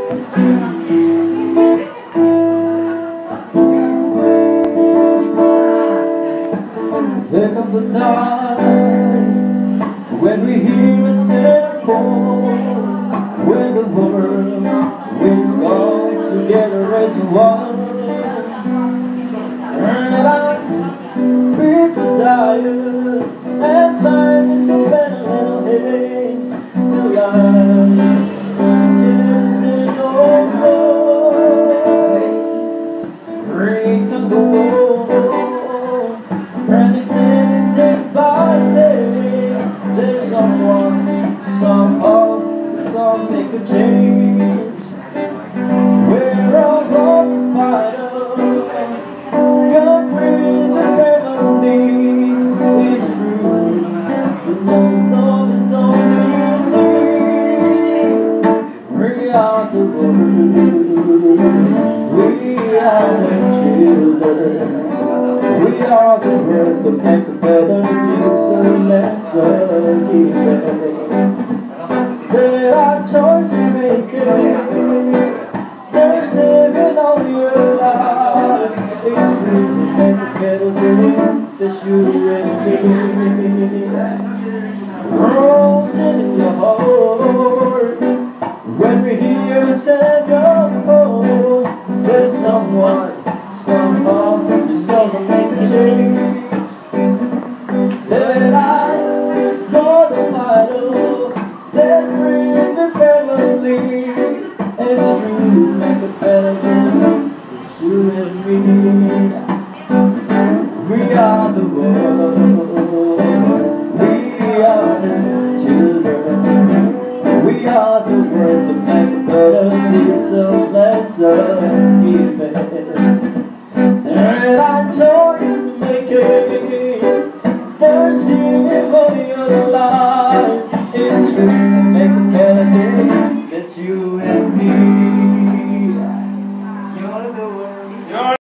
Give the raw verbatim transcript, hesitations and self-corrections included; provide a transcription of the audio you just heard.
There comes a time when we hear a sinner call, when the world will come together as one. And I'm people tired and time to spend a little day till I is in over. Break the door and extend day by day. There's someone, somehow, some make a change. We're all going vital. Come with the family. It's true, the love is only me. We are the world. We are the children. We are the world to make a better future. Let's keep it. There are choices making. There's saving all your life. It's true, make a better day. That's you and me. Rose in your heart when we hear you say go home. There's someone, somehow, there's someone make a change. That I got a title, that bring the family. It's true, make a better day. It's you and me. We are the world. We are the children. We are the world to make a better day. So let's keep it. And I joy to make it. They're singing for your life. It's true, make a better day. That's you and me.